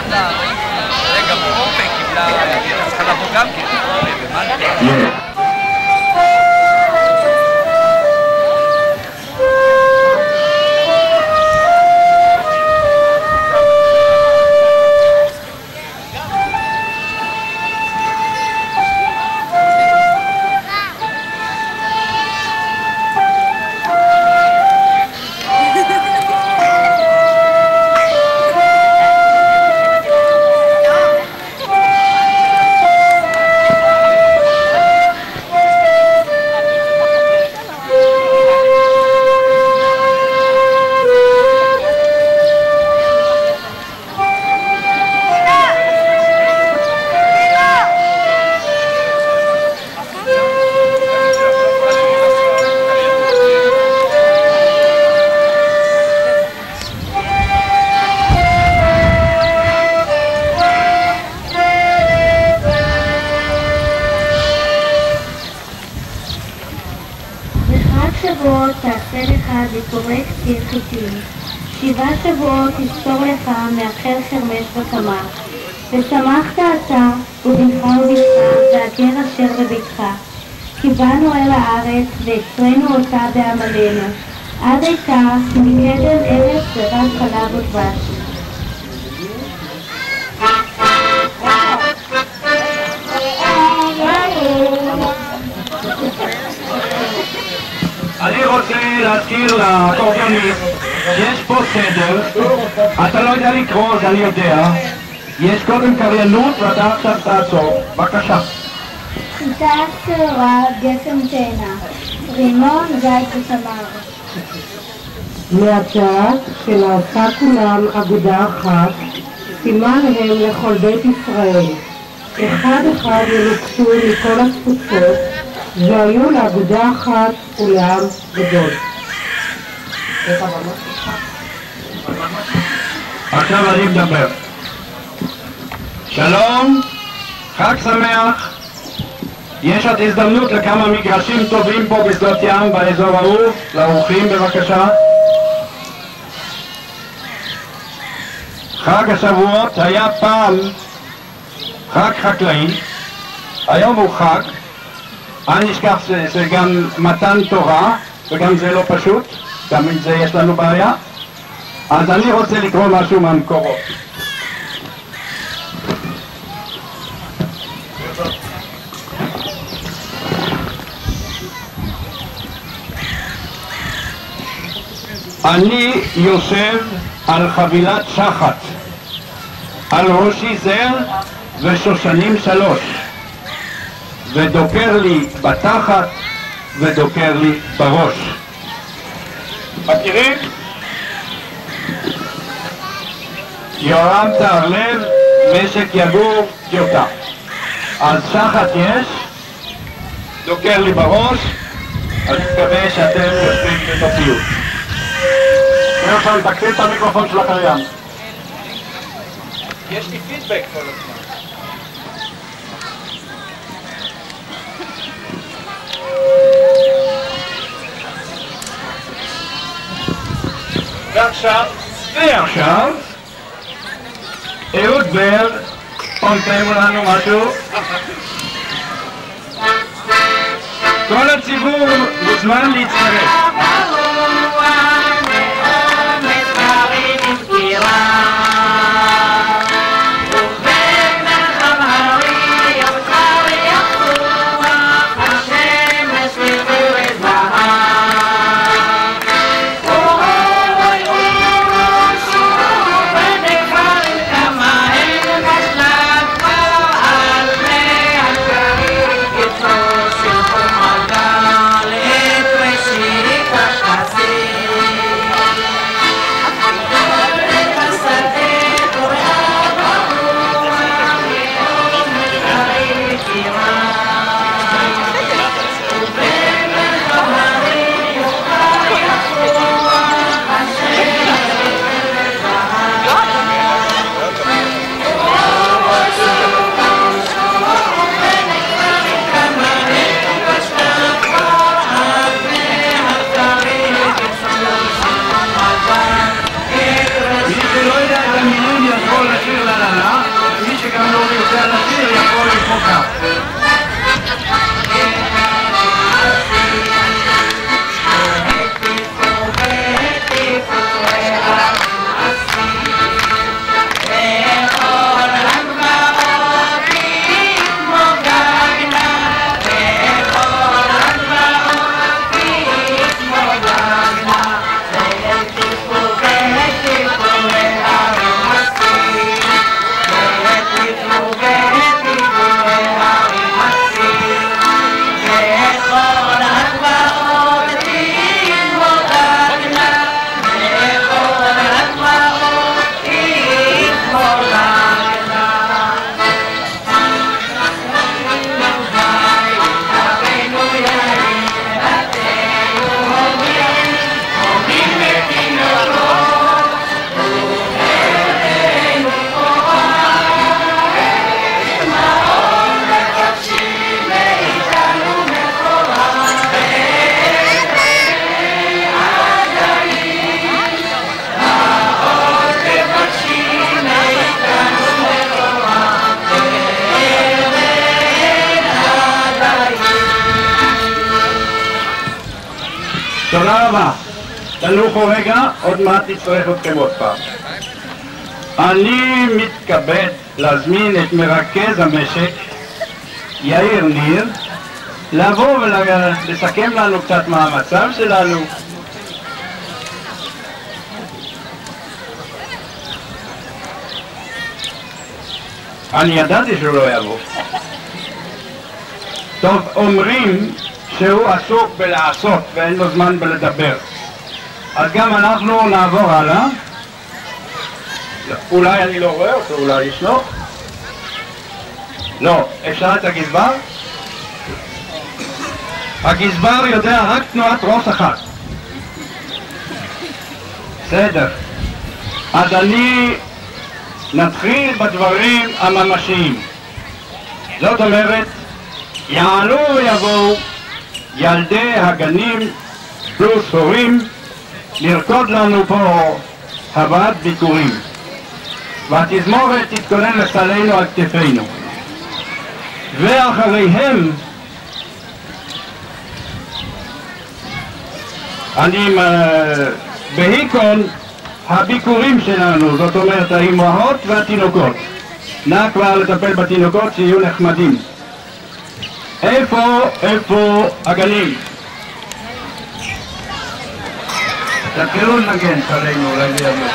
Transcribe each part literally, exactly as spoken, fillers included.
לה, רגע באופק, קיבלה, צריכה לבוא גם כן. שבועות תעשה לך ביקורי קציר חיטים, שבעה שבועות תסתור לך מאחר חרמש וקמח, ושמחת אתה ובנך ובתך והגר אשר בביתך, כי באנו אל הארץ והקרינו אותה בעמלנו, עד הייתה כי מקדם ארץ זבת חלב ודבש. אני רוצה להזכיר לקורבנית, יש פה סדר, אתה לא יודע לקרוא, אז אני יודע, יש קודם קריינות ואתה עכשיו תעצור, בבקשה. חיטה שעורה, גפן תאנה, רימון, זית ותמר. מהצד שנעשה כולם אגודה אחת, סימן הם לכל בית ישראל, אחד אחד ינוקשו מכל התפוצות, והיו לאגודה אחת ולעם גדול. עכשיו אני מדבר. שלום, חג שמח. יש עוד הזדמנות לכמה מגרשים טובים פה בשדות ים באזור ההוא, לאורחים בבקשה. חג השבועות היה פעם חג חקלאי, היום הוא חג. אל נשכח שזה גם מתן תורה, וגם זה לא פשוט, גם עם זה יש לנו בעיה. אז אני רוצה לקרוא משהו מהמקורות. אני יושב על חבילת שחת, על ראשי זר ושושנים שלוש, ודוקר לי בתחת ודוקר לי בראש. מכירים? יורם תהרלב, משק יגור, טיוטה. אז שחת יש, דוקר לי בראש, אז מקווה שאתם יושבים בתופיות. עכשיו תקטין את המיקרופון של הקריין. יש לי פידבק כל הזמן. ועכשיו, ועכשיו, אהוד בר, פונטמו לנו משהו. כל הציבור מוזמן להצטרף. Shiri מאוחר. תודה רבה. תנוחו רגע, עוד מעט נצטרך אתכם עוד פעם. אני מתכבד להזמין את מרכז המשק, יאיר ניר, לבוא ולסכם לנו קצת מה המצב שלנו. אני ידעתי שהוא לא יבוא. טוב, אומרים שהוא עסוק בלעשות ואין לו זמן בלדבר. אז גם אנחנו נעבור הלאה. אולי אני לא רואה אותו, אולי ישנו? לא. אפשר את הגזבר? הגזבר יודע רק תנועת ראש אחת. בסדר. אז אני נתחיל בדברים הממשיים. זאת אומרת, יעלו ויבואו ילדי הגנים פלוס הורים לרקוד לנו פה הבאת ביקורים, והתזמורת תתכונן לסלנו על כתפינו, ואחריהם אני בהיקון הביקורים שלנו, זאת אומרת האימהות והתינוקות. נא כבר לטפל בתינוקות שיהיו נחמדים. איפה, איפה הגנים? תתחילו לנגן עלינו, אולי זה יבוא.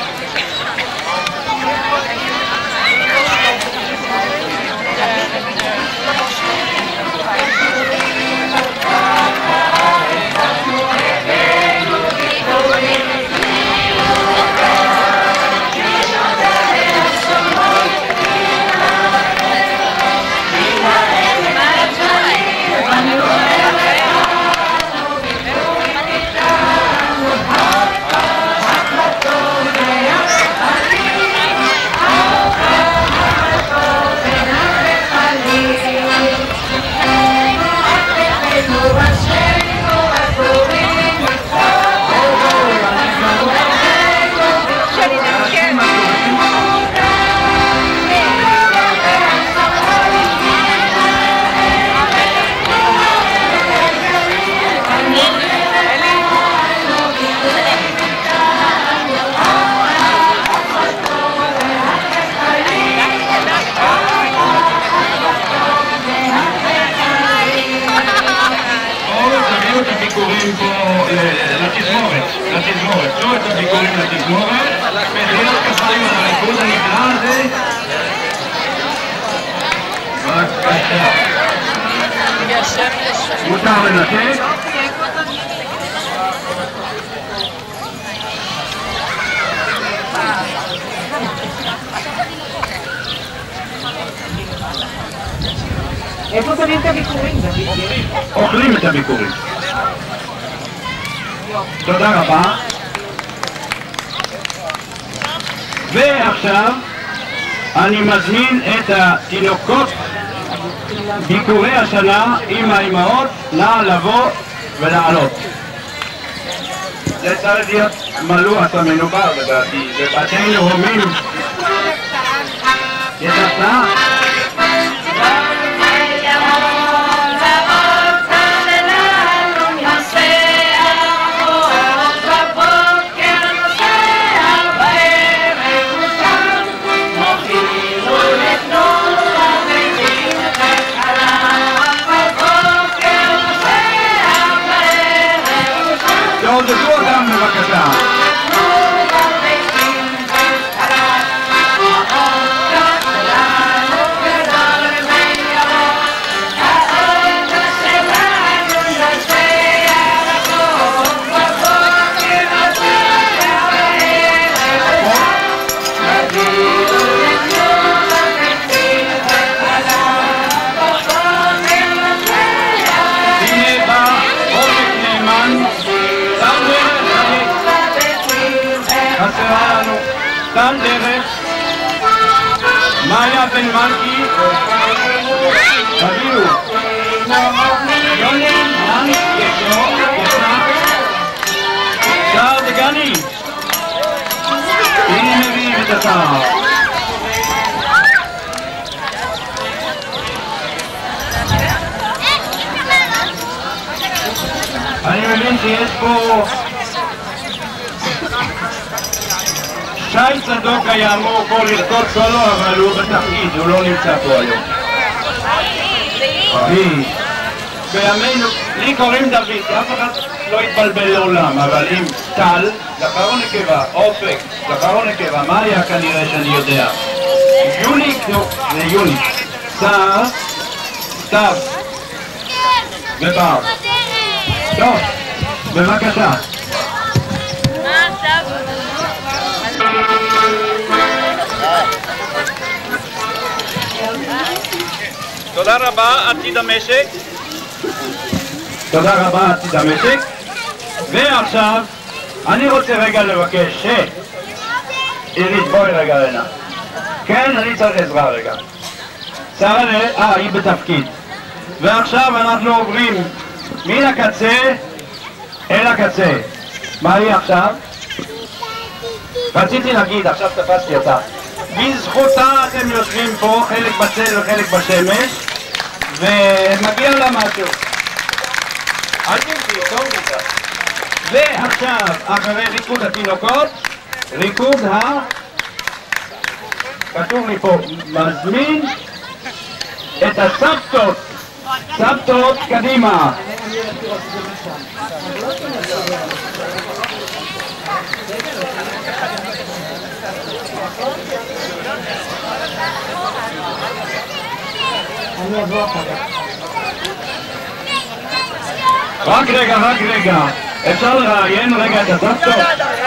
מותר לנתק? איפה שמים את הביקורים? אוכלים את הביקורים. תודה רבה. ועכשיו אני מזמין את התינוקות ביקורי השנה עם האימהות, נא לבוא ולעלות. זה צריך להיות מלוח המנובר לדעתי, בבתינו הומים. יש הצעה? בן מלכי, תביאו. יוני, נן, ישנו, ישנה. שער דגני. הנה מביאים את השער. אני מבין שיש פה שי צדוק היה אמור פה לרקוד סולו, אבל הוא בתפקיד, הוא לא נמצא פה היום. בימינו, לי קוראים דוד, אף אחד לא יתבלבל לעולם, אבל אם טל, זכר או נקבה, אופק, זכר או נקבה, מה היה כנראה שאני יודע? יוניק, זה יוניק, סער, סתיו ובר. טוב, בבקשה. תודה רבה, עתיד המשק. תודה רבה, עתיד המשק. ועכשיו, אני רוצה רגע לבקש ש... עירית, בואי רגע הנה. כן, אני צריך עזרה רגע. שרה ל... אה, היא בתפקיד. ועכשיו אנחנו עוברים מן הקצה אל הקצה. מה היא עכשיו? רציתי להגיד, עכשיו תפסתי אותה. בזכותה אתם יושבים פה, חלק בצל וחלק בשמש, ומגיע לה משהו. אל תמתי, טוב לי. ועכשיו, אחרי ריקוד התינוקות, ריקוד ה... כתוב לי פה, מזמין את הסבתות. סבתות, קדימה. אני אבוא אחר כך. רק רגע, רק רגע. אפשר לראיין רגע את הסבתות?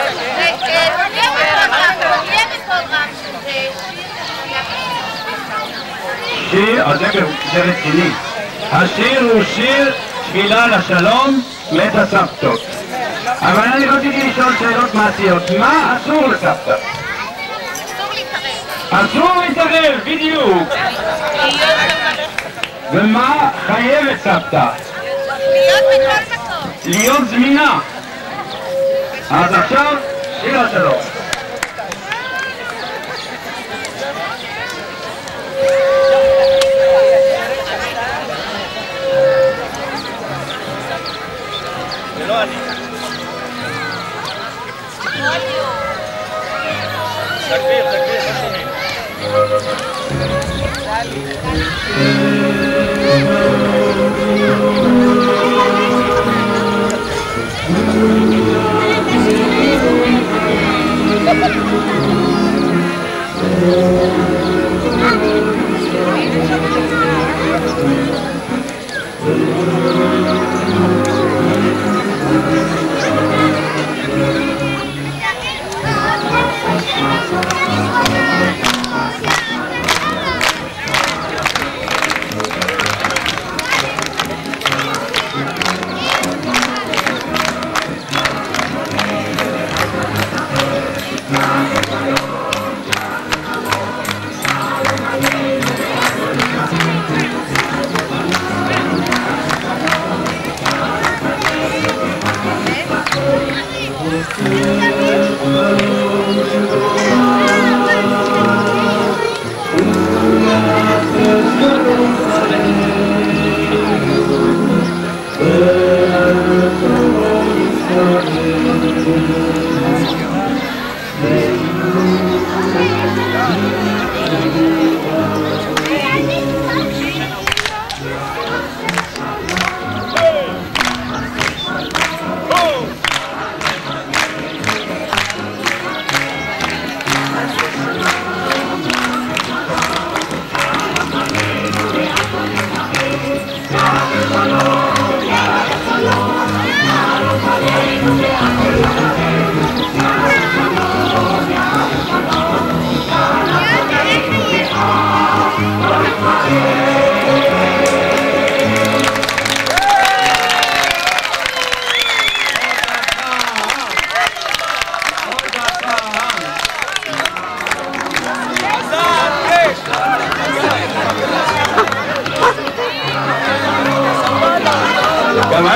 שיר, אז זה רציני. השיר הוא שיר תפילה לשלום מת הסבתות. אבל אני רציתי לשאול שאלות מעשיות. מה אסור לסבתא? אסור להתערב, בדיוק. ומה חייבת סבתא? להיות זמינה. אז עכשיו שיר השלום. זה לא אני. תגביר, תגביר, לא שומעים.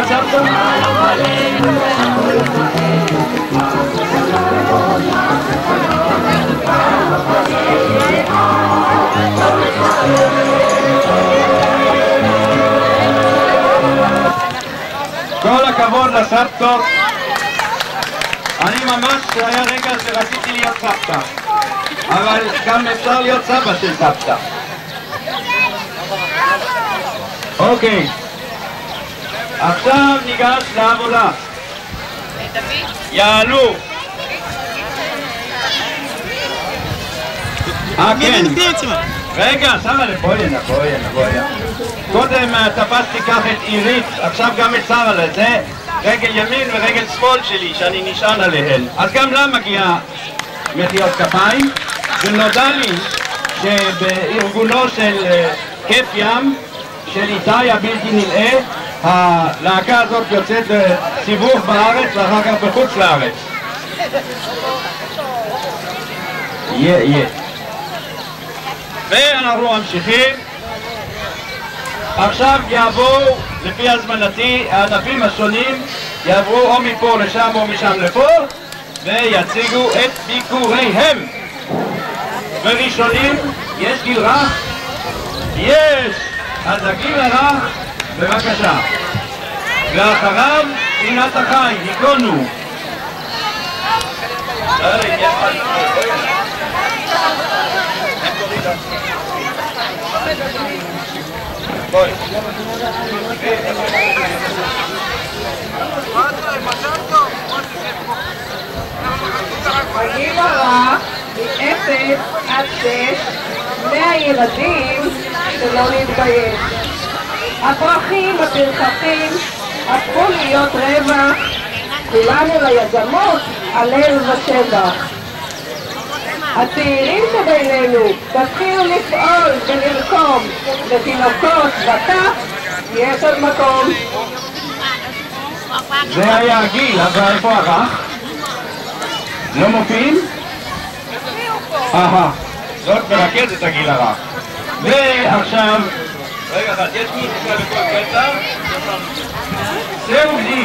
את סבתא? כל הכבוד לסבתות. אני ממש, היה רגע שרציתי להיות סבתא, אבל גם אפשר להיות סבא של סבתא. אוקיי, עכשיו ניגש לעבודה. יעלו. אה כן, רגע, שמה לבואי הנה, בואי הנה, בואי הנה. קודם תפסתי כך את עירית, עכשיו גם את שרה לזה, רגל ימין ורגל שמאל שלי, שאני נשען עליהן. אז גם לה מגיע מחיאות כפיים, ונודע לי שבארגונו של כיף ים, של איתי הבלתי נלאה, הלהקה הזאת יוצאת סיבוב בארץ ואחר כך בחוץ לארץ. יהיה, יהיה. ואנחנו ממשיכים. עכשיו יעברו, לפי הזמנתי, הענפים השונים יעברו או מפה לשם או משם לפה ויציגו את ביקוריהם. וראשונים, יש גיל רך? יש! אז הגיל הרך, בבקשה. ואחריו, פינת החי, היכונו. בואי. הגיל הרך, מאפס עד שש, מהילדים שלא להתבייש. הפרחים, הפרחחים, הפכו להיות רווח, כולנו ליזמות, הלל ושבח. הצעירים שבינינו, תתחילו לפעול ולרקום, לתינוקות וטף, יש עוד מקום. זה היה הגיל, אבל איפה הרך? לא מופיעים? אהה, זאת מרכזת הגיל הרך. ועכשיו, רגע אחד, יש מוזיקה בכל קטע? זהו גדי.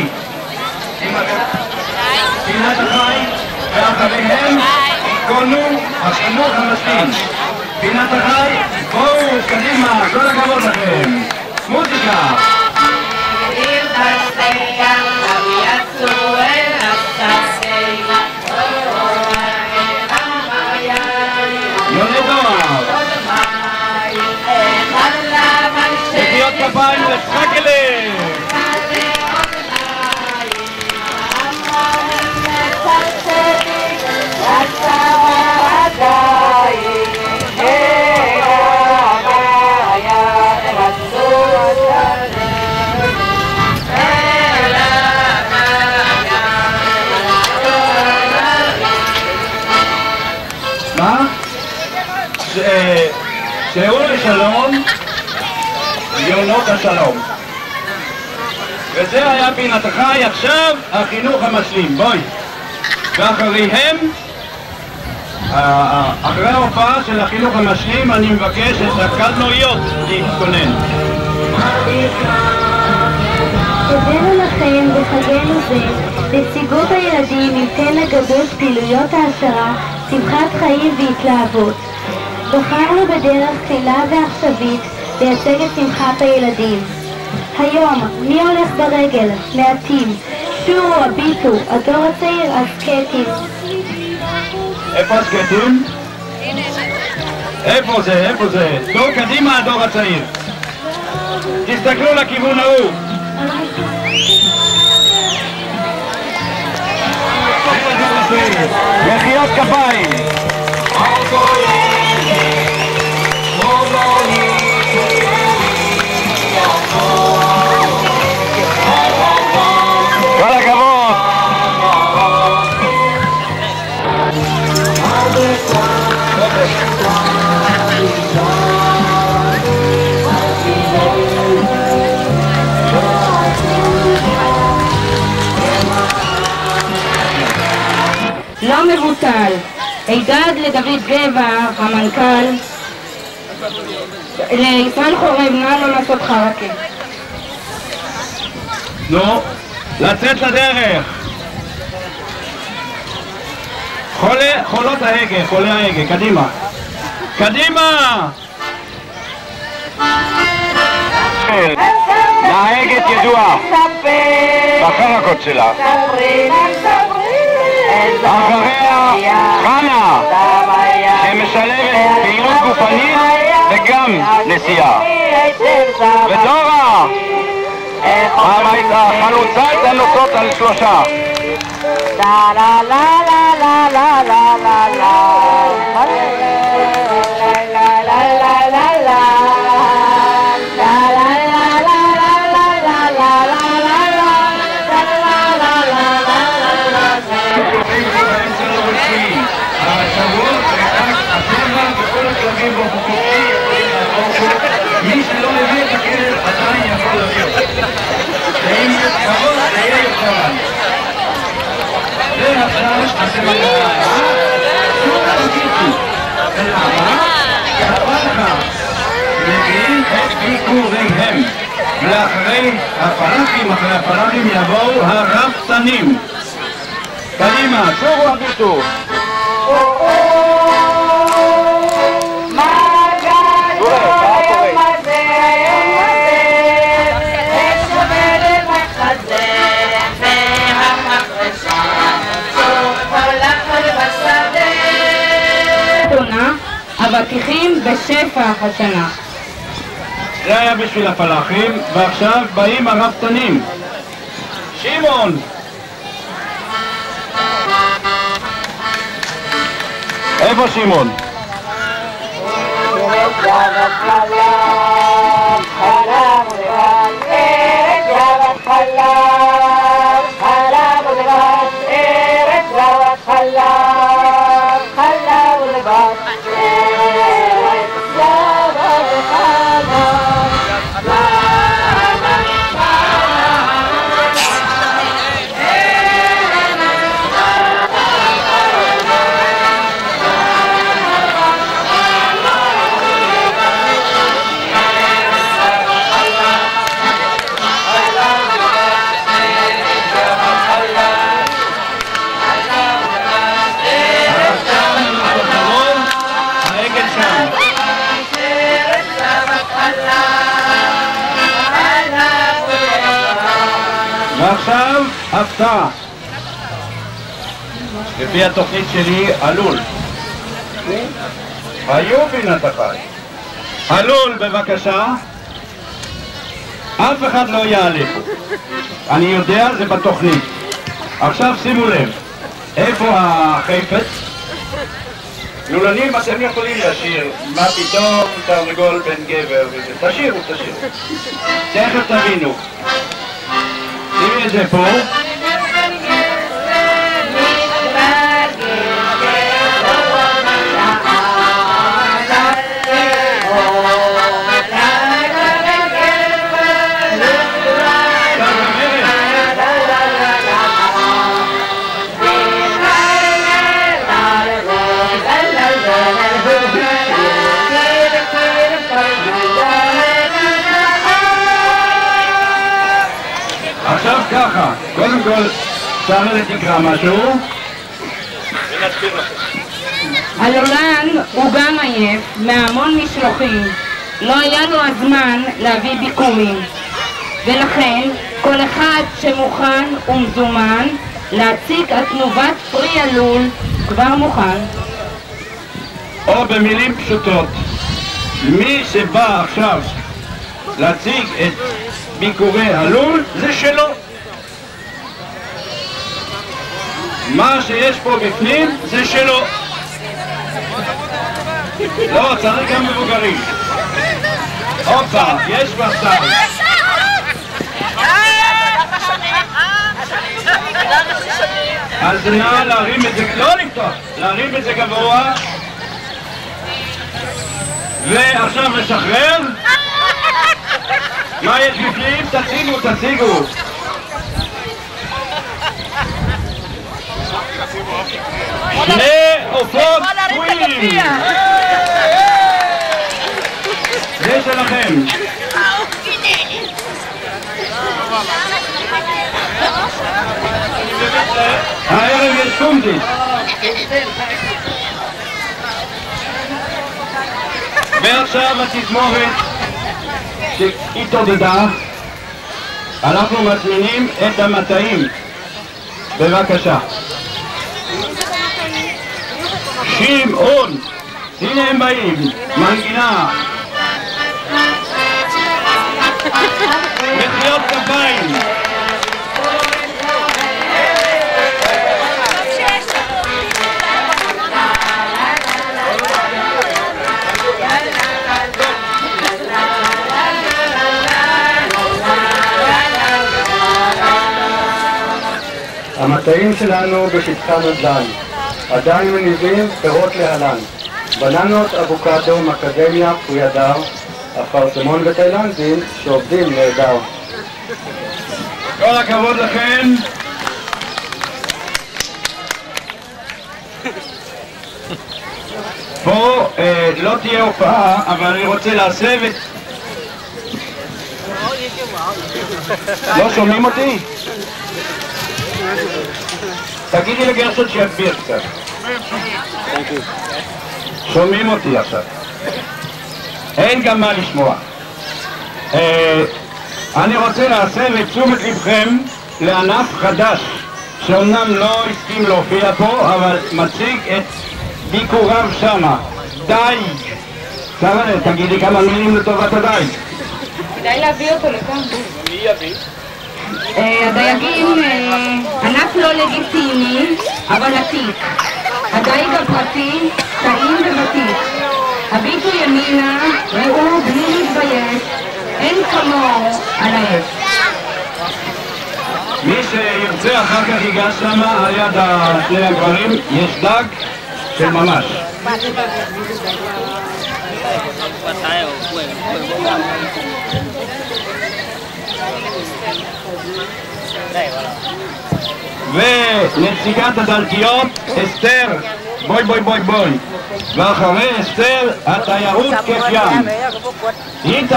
פינת החי, ואחריהם היכונו החינוך המשלים. פינת החי, בואו קדימה, כל הכבוד לכם. מוזיקה. יוני דואר. מחיאות כפיים לשחקלה. מה? שאול לשלום, יונות השלום. וזה היה פינת החי, עכשיו החינוך המשלים. בואי. ואחריהם, אחרי ההופעה של החינוך המשלים, אני מבקש את הקלנועיות להתכונן. תודנו לכם בחגנו זה, לציגות הילדים עם תן הגדול פעילויות העשרה, שמחת חיים והתלהבות. בחרנו בדרך תחילה ועכשווית לייצג את שמחת הילדים. היום, מי הולך ברגל? מעטים. שורו, הביטו, הדור הצעיר, הסקטים. איפה הסקטים? איפה זה? איפה זה? דור קדימה, הדור הצעיר. תסתכלו לכיוון ההוא. מחיאות כפיים. כל הכבוד. לא מבוטל. הידד לדוד גבע, המנכ"ל, לישראל חורב, נא לא לעשות חרקה. נו, לצאת לדרך. חולה, חולות ההגה, חולי ההגה, קדימה. קדימה! נהגת ידועה בחרקות שלה. אחריה חנה, שמשלבת פעילות גופנית וגם נסיעה. ודורה, החלוצת הנוסעות על שלושה. מי שלא מביא את הכלב עדיין יכול להביא אותו. ואם זה קרוב, זה יהיה יותר מעניין. ועכשיו אתם מגעה, שוב תרגישו. ולמה? כי אחר כך מביאים את ביקוריהם. ולאחרי הפלאחים, אחרי הפלאחים יבואו הרפתנים. קדימה, שוב הרגישו. אבטיחים בשפע השנה. זה היה בשביל הפלאחים, ועכשיו באים הרפתנים. שמעון! איפה שמעון? ועכשיו הפתעה. לפי התוכנית שלי, הלול. היו פינת החי. הלול בבקשה. אף אחד לא יעלה פה. אני יודע, זה בתוכנית. עכשיו שימו לב. איפה החפץ? לולנים, אתם יכולים לשיר. מה פתאום תרנגול בן גבר וזה. תשירו, תשירו. תכף תבינו. שימי את זה פה. עכשיו ככה, קודם כל שרלת תקרא משהו ונזכיר לכם. הלולן הוא גם עייף מהמון משלוחים, לא היה לו הזמן להביא ביקורים, ולכן כל אחד שמוכן ומזומן להציג את תנובת פרי הלול כבר מוכן. או במילים פשוטות, מי שבא עכשיו להציג את ביקורי הלול זה שלו. מה שיש פה בפנים זה שלו. לא, צריך גם מבוגרים. הופה, יש בסל. אז נא להרים את זה, לא לפתוח, להרים את זה גבוה. ועכשיו לשחרר. מה יש בפנים? תציגו, תציגו. שני עופות קבועים. זה שלכם. הערב יש קומדיס. ועכשיו התזמורת שהתעודדה, אנחנו מזמינים את המטעים. בבקשה. שמעון, הנה הם באים, מנגינה. מחיאות כפיים. המטעים שלנו בשטחה נדל"ן, עדיין מניבים פירות להלן, בננות, אבוקדו, מקדמיה, פרי הדר, אפרסמון ותאילנדים שעובדים נהדר. כל הכבוד לכם. פה אה, לא תהיה הופעה, אבל אני רוצה להסב את... לא שומעים אותי? תגידי לגרשון שיגביר קצת. שומעים אותי עכשיו. אין גם מה לשמוע. אה, אני רוצה להסב את תשומת לבכם לענף חדש שאומנם לא הסכים להופיע פה, אבל מציג את ביקוריו שמה. דייג. שרה, תגידי כמה מילים לטובת הדייג. כדאי להביא אותו לכאן. מי יביא? הדייגים ענף לא לגיטימי, אבל עתיק. הדייג הפרטי, טעים וותיק. הביטו ימינה, ראו בלי להתבייש, אין כמוהו על האש. מי שירצה אחר כך ייגש שמה על יד שני הגברים, יש דג של ממש. ונציגת הדלתיות, אסתר, בואי בואי בואי בואי. ואחרי אסתר, התיירות כיף ים. איתי.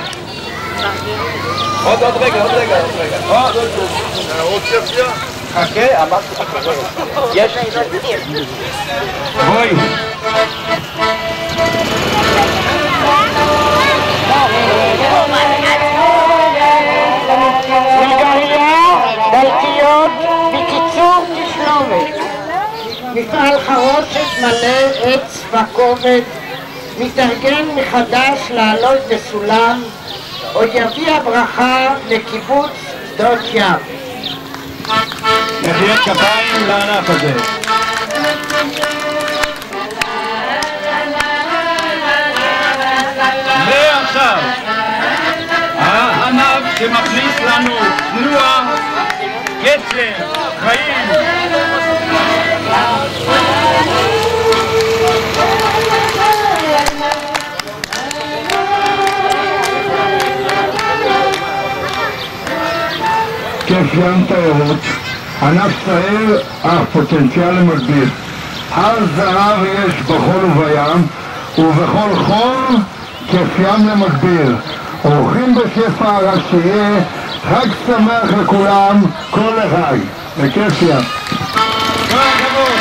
עוד עוד רגע, עוד רגע, עוד רגע. עוד כיף ים. חכה, אמרתי לך. יש. בואי. דלתיות, בקיצור תשלומת. מפעל חרושת מלא עץ וכובד, מתארגן מחדש לעלות בסולם, עוד יביא הברכה לקיבוץ שדות ים. מחיאות כפיים לענף הזה. ועכשיו, הענף שמכניס לנו תנועה, קצב, חיים. כיף ים תיירות, ענף צעיר אך פוטנציאל למגביר. הר זהב יש בחול ובים, ובכל חול כיף ים למגביר. אורחים בשפע, רק שיהיה חג שמח לכולם, כל לחי, בכיף ים. כל הכבוד.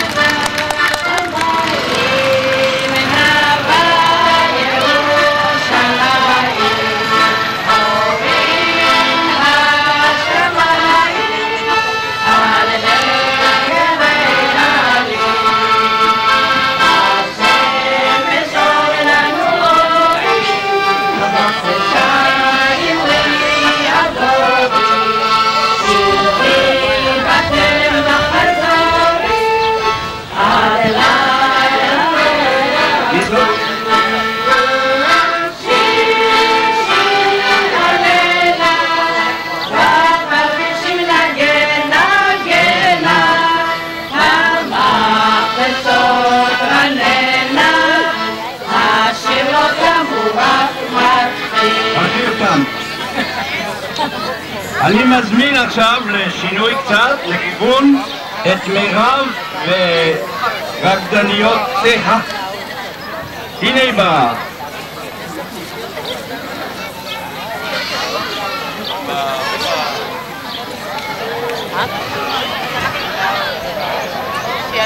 אני מזמין עכשיו לשינוי קצת, לכיוון את מירב ורקדניות צהה. הנה היא באה.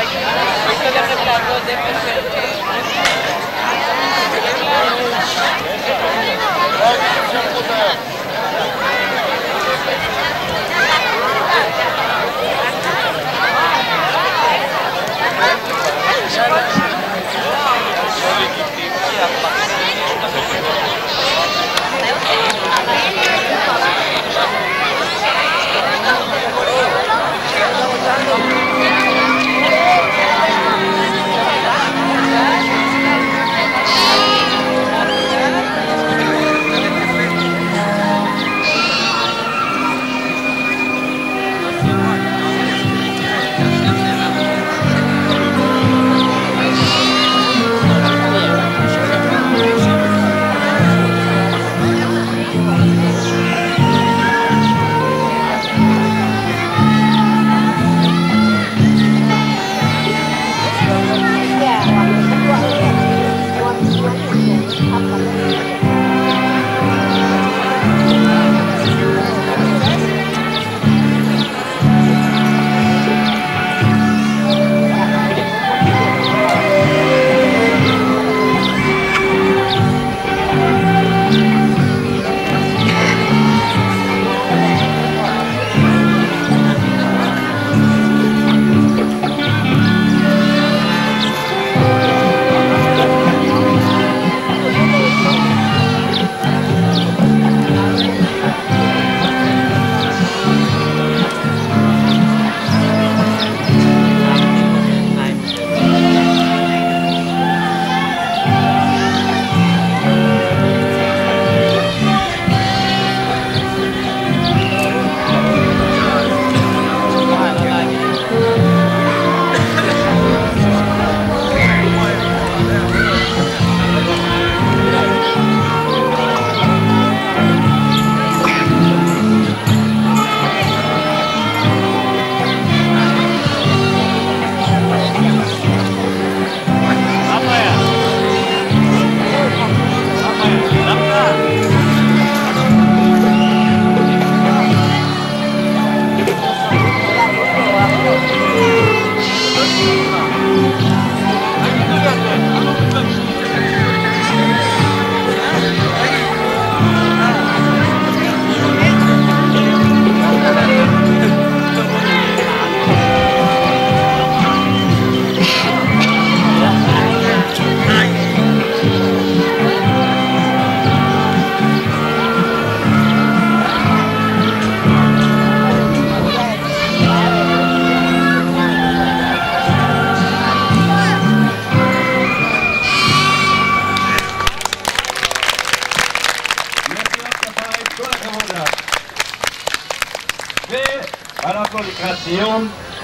ואנחנו לקראת סיום.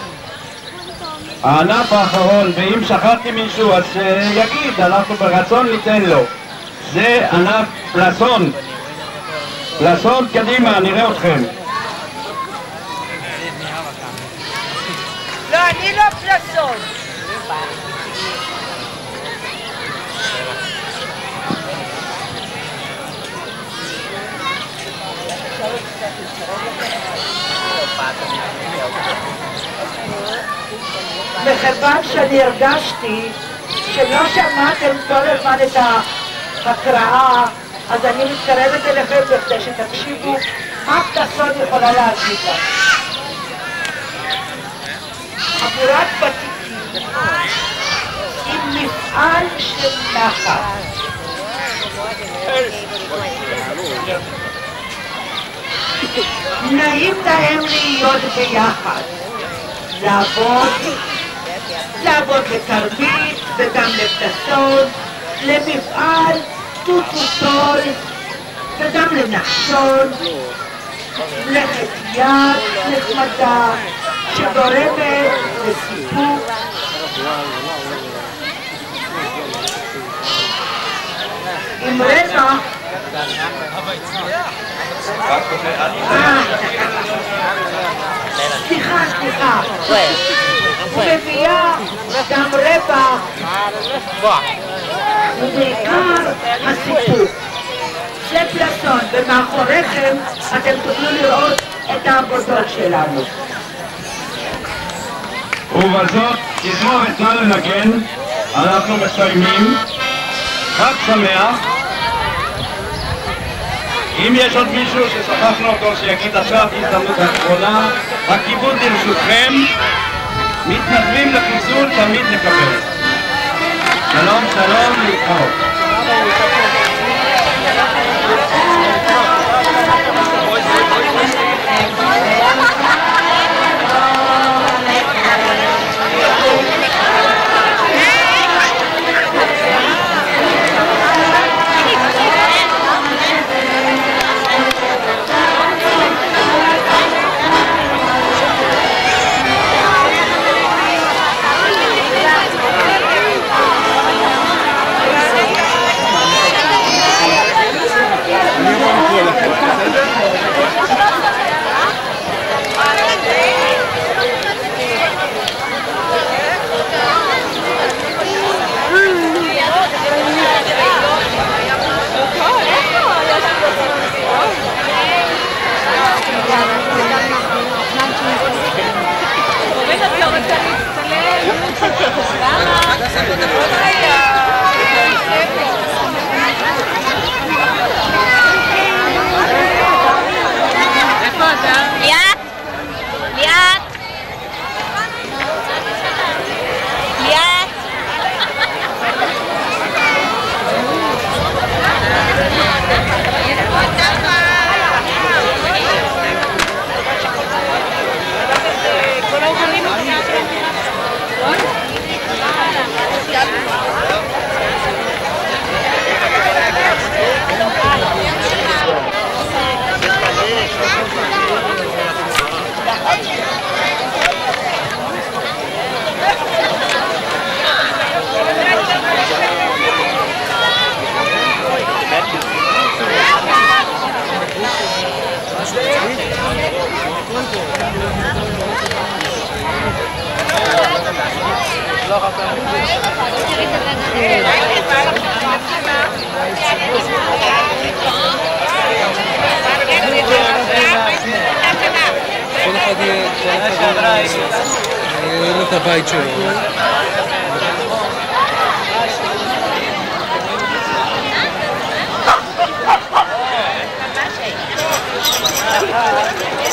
הענף האחרון, ואם שכחתי מישהו אז יגיד, אנחנו ברצון ניתן לו. זה ענף פלסון. פלסון, קדימה, נראה אתכם. לא, אני לא פלסון. מכיוון שאני הרגשתי שלא שמעתם כל הזמן את ההקראה, אז אני מתקרבת אליכם בכדי שתקשיבו מה פלסון יכולה להגיד לך. חבורת ותיקים עם מפעל של נחת. נעים להם להיות ביחד, לעבוד, לעבוד לתרבית וגם לפלסון, למפעל טוטוטול וגם לנחשון, מלאכת יד נחמדה שגורמת לסיפוק. עם רווח סליחה, סליחה, ומביאה גם רווח ובעיקר הסיפוק. זה פלסון, ומאחוריכם אתם תוכלו לראות את העבודות שלנו. ובזאת תזמור ותנא לנגן, אנחנו מסיימים. חג שמח. אם יש עוד מישהו ששכחנו אותו שיגיד עכשיו הזדמנות אחרונה, הכיבוד לרשותכם, מתנדבים לחיסול תמיד נקבל. שלום שלום, להתראות. כל אחד יהיה לו את הבית שלו. Thank you.